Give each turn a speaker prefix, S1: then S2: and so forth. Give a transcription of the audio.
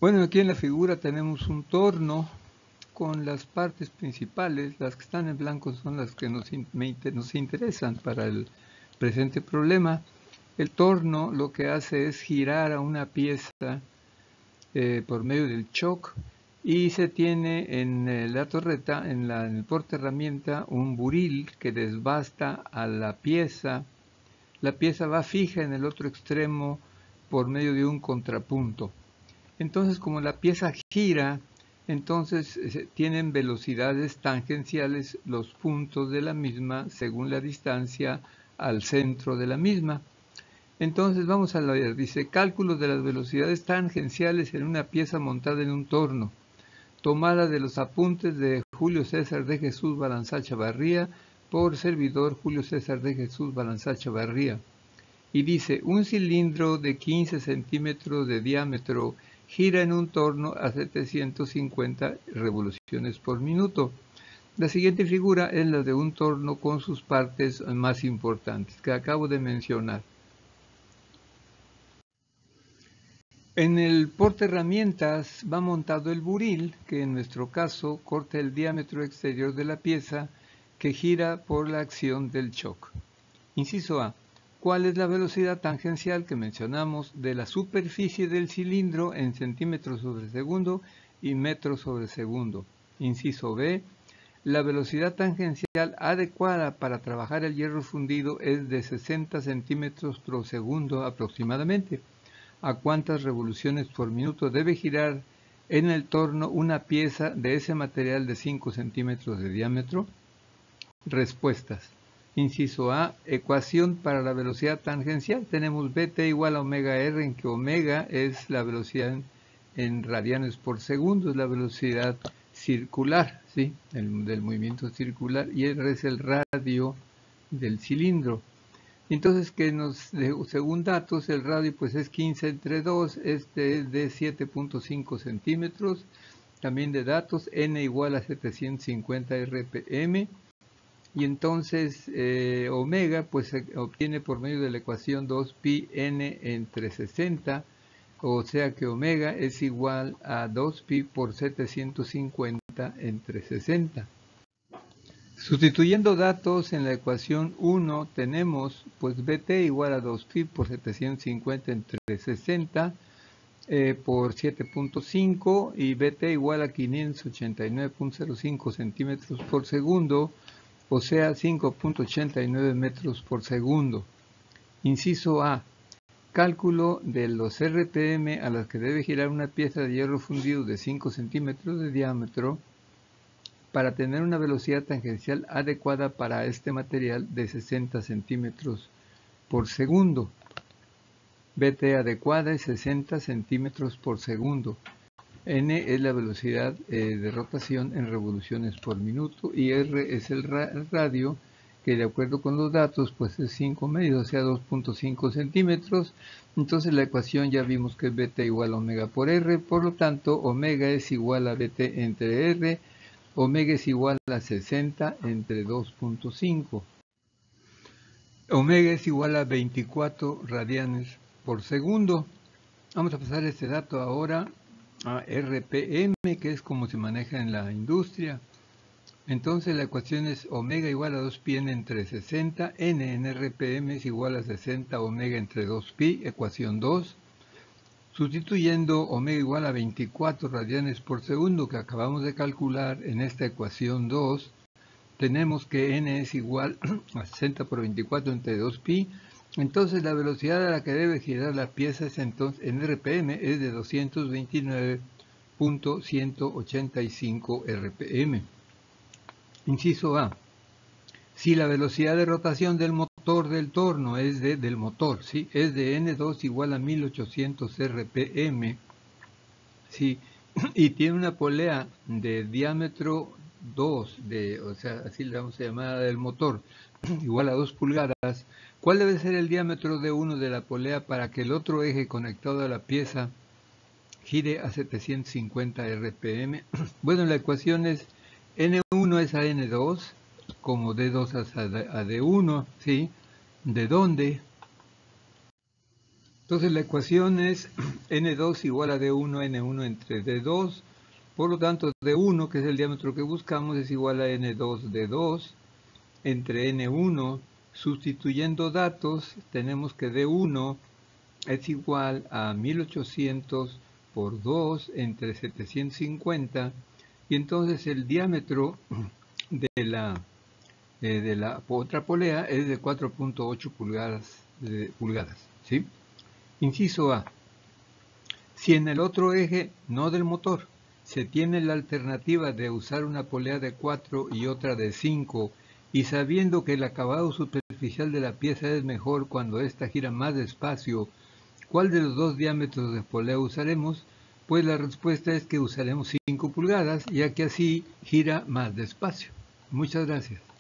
S1: Bueno, aquí en la figura tenemos un torno con las partes principales. Las que están en blanco son las que nos interesan para el presente problema. El torno lo que hace es girar a una pieza por medio del choc, y se tiene en la torreta, en el portaherramienta, un buril que desbasta a la pieza. La pieza va fija en el otro extremo por medio de un contrapunto. Entonces, como la pieza gira, entonces tienen velocidades tangenciales los puntos de la misma según la distancia al centro de la misma. Entonces vamos a ver, dice, cálculos de las velocidades tangenciales en una pieza montada en un torno, tomada de los apuntes de Julio César de Jesús Balanzá Chavarría, por servidor Julio César de Jesús Balanzá Chavarría. Y dice, un cilindro de 15 centímetros de diámetro gira en un torno a 750 revoluciones por minuto. La siguiente figura es la de un torno con sus partes más importantes, que acabo de mencionar. En el portaherramientas va montado el buril, que en nuestro caso corta el diámetro exterior de la pieza, que gira por la acción del choc. Inciso A. ¿Cuál es la velocidad tangencial que mencionamos de la superficie del cilindro en centímetros sobre segundo y metros sobre segundo? Inciso B. La velocidad tangencial adecuada para trabajar el hierro fundido es de 60 centímetros por segundo aproximadamente. ¿A cuántas revoluciones por minuto debe girar en el torno una pieza de ese material de 5 centímetros de diámetro? Respuestas. Inciso A, ecuación para la velocidad tangencial. Tenemos Bt igual a omega r, en que omega es la velocidad en radianes por segundo, es la velocidad circular, ¿sí? Del movimiento circular, y r es el radio del cilindro. Entonces, según datos, el radio pues es 15 entre 2, este es de 7.5 centímetros. También de datos, n igual a 750 rpm. Y entonces omega pues se obtiene por medio de la ecuación 2pi n entre 60, o sea que omega es igual a 2pi por 750 entre 60. Sustituyendo datos en la ecuación 1 tenemos pues Bt igual a 2pi por 750 entre 60 por 7.5, y Bt igual a 589.05 centímetros por segundo, o sea 5.89 metros por segundo. Inciso A. Cálculo de los RPM a las que debe girar una pieza de hierro fundido de 5 centímetros de diámetro para tener una velocidad tangencial adecuada para este material de 60 centímetros por segundo. Bt adecuada es 60 centímetros por segundo. N es la velocidad de rotación en revoluciones por minuto, y R es el radio, que de acuerdo con los datos pues es 5 medios, o sea 2.5 centímetros. Entonces la ecuación ya vimos que es Bt igual a omega por R, por lo tanto omega es igual a Bt entre R, omega es igual a 60 entre 2.5. Omega es igual a 24 radianes por segundo. Vamos a pasar este dato ahora a RPM, que es como se maneja en la industria. Entonces la ecuación es omega igual a 2pi n entre 60, n en RPM es igual a 60 omega entre 2pi, ecuación 2. Sustituyendo omega igual a 24 radianes por segundo, que acabamos de calcular en esta ecuación 2, tenemos que n es igual a 60 por 24 entre 2pi. Entonces la velocidad a la que debe girar la pieza es entonces, en RPM es de 229.185 RPM. Inciso A. Si la velocidad de rotación del motor del torno es del motor, ¿sí? Es de N2 igual a 1800 RPM, ¿sí? Y tiene una polea de diámetro 2, o sea, así le vamos a llamar del motor, igual a 2 pulgadas, ¿cuál debe ser el diámetro de uno de la polea para que el otro eje conectado a la pieza gire a 750 RPM? Bueno, la ecuación es N1 es a N2, como D2 es a D1, ¿sí? ¿De dónde? Entonces la ecuación es N2 igual a D1, N1 entre D2. Por lo tanto, D1, que es el diámetro que buscamos, es igual a N2 D2 entre N1. Sustituyendo datos, tenemos que D1 es igual a 1800 por 2 entre 750. Y entonces el diámetro de la otra polea es de 4.8 pulgadas, ¿sí? Inciso A. Si en el otro eje, no del motor, se tiene la alternativa de usar una polea de 4 y otra de 5, y sabiendo que el acabado superficial de la pieza es mejor cuando ésta gira más despacio, ¿cuál de los dos diámetros de polea usaremos? Pues la respuesta es que usaremos 5 pulgadas, ya que así gira más despacio. Muchas gracias.